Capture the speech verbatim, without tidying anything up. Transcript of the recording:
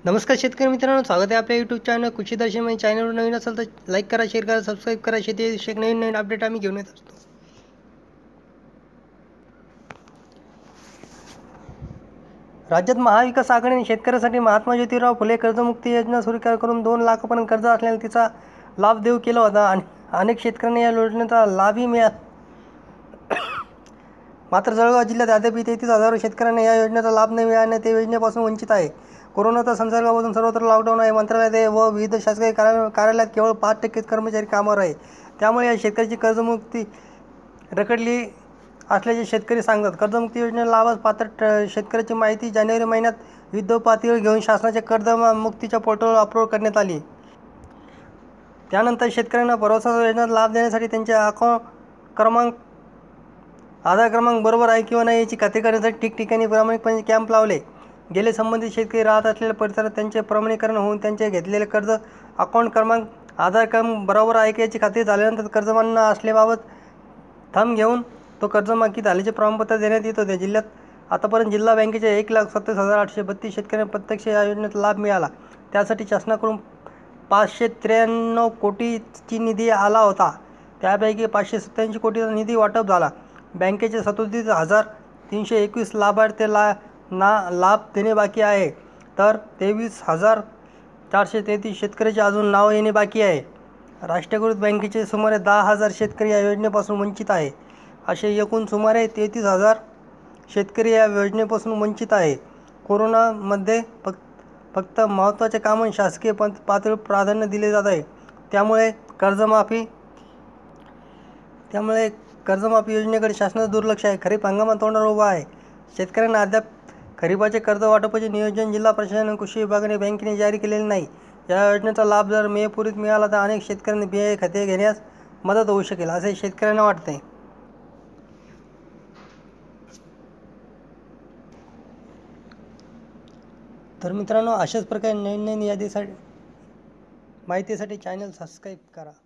नमस्कार शेतकरी मित्रांनो, स्वागत आहे आपल्या यूट्यूब चॅनल कृषी दर्शन मध्ये. चॅनलवर नवीन असेल तर लाईक करा, शेअर करा, सबस्क्राईब करा. शेती विषयक नवीन नवीन अपडेट आम्ही घेऊन येत असतो. राज्यात महाविकास आघाडीने शेतकऱ्यांसाठी महात्मा ज्योतिराव फुले कर्जमुक्ती योजना सुरू करून दोन लाखापर्यंत कर्ज असलेला तिचा लाभ देऊ केला होता आणि अनेक शेतकऱ्यांना या योजनेचा लाभही मिळाला. मात्र जळगाव जिल्ह्यात अद्याप तेहतीस हजारो शेतकऱ्यांना या योजनेचा लाभ न मिळाल्याने ते योजनेपासून वंचित आहे. कोरोनाचा संसर्गापासून सर्वत्र लॉकडाऊन आहे. मंत्रालयात व विविध शासकीय कार्यालयात केवळ पाच टक्केच कर्मचारी कामावर आहे. त्यामुळे या शेतकऱ्याची कर्जमुक्ती रखडली असल्याचे शेतकरी सांगतात. कर्जमुक्ती योजनेला लाभास पात्र शेतकऱ्याची माहिती जानेवारी महिन्यात युद्ध पातळीवर घेऊन शासनाच्या कर्जमुक्तीच्या पोर्टलवर अपलोड करण्यात आली. त्यानंतर शेतकऱ्यांना भरोसा योजनेचा लाभ देण्यासाठी त्यांचे अकाउंट क्रमांक, आधार क्रमांक बरोबर आहे किंवा नाही याची खात्री करण्यासाठी ठिकठिकाणी प्रामाणिकपणे कॅम्प लावले गेले. संबंधित शेतकरी राहत असलेल्या परिसरात त्यांचे प्रमाणीकरण होऊन त्यांचे घेतलेले कर्ज, अकाउंट क्रमांक, आधार क्रमांक बरोबर आहे की याची खात्री झाल्यानंतर कर्जमान्य असल्याबाबत थंब घेऊन तो कर्जमाफी झाल्याचे प्रमाणपत्र देण्यात येत होते. जिल्ह्यात आतापर्यंत जिल्हा बँकेच्या एक लाख सत्तावीस हजार आठशे बत्तीस शेतकऱ्यांना प्रत्यक्ष या योजनेचा लाभ मिळाला. त्यासाठी शासनाकडून पाचशे त्र्याण्णव कोटीची निधी आला होता. त्यापैकी पाचशे सत्त्याऐंशी कोटीचा निधी वाटप झाला. बँकेचे सदोतीस हजार तीनशे एकवीस लाभार्थ्याला ना लाभ देणे बाकी आहे, तर तेवीस हजार चारशे तेहतीस शेतकऱ्याचे अजून नाव येणे बाकी आहे. राष्ट्रीयकृत बँकेचे सुमारे दहा हजार शेतकरी या योजनेपासून वंचित आहे. असे एकूण सुमारे तेहतीस हजार शेतकरी या योजनेपासून वंचित आहे. कोरोनामध्ये फक्त फक्त महत्त्वाच्या कामांना शासकीय पातळीवर प्राधान्य दिले जात आहे. त्यामुळे कर्जमाफी त्यामुळे कर्जमाफी योजनेकडे शासनाचं दुर्लक्ष आहे. खरीप हंगामात तोंडावर उभा आहे. शेतकऱ्यांना अद्याप खरीपाचे कर्ज वाटपाचे नियोजन जिल्हा प्रशासन, कृषी विभागाने, बँकेने जारी केलेले नाही. या योजनेचा लाभ जर मे पूर्वीत मिळाला तर अनेक शेतकऱ्यांनी बियाणे खते घेण्यास मदत होऊ शकेल, असे शेतकऱ्यांना वाटते. तर मित्रांनो, अशाच प्रकारे नवीन नवीन यादीसाठी माहितीसाठी चॅनल सबस्क्राईब करा.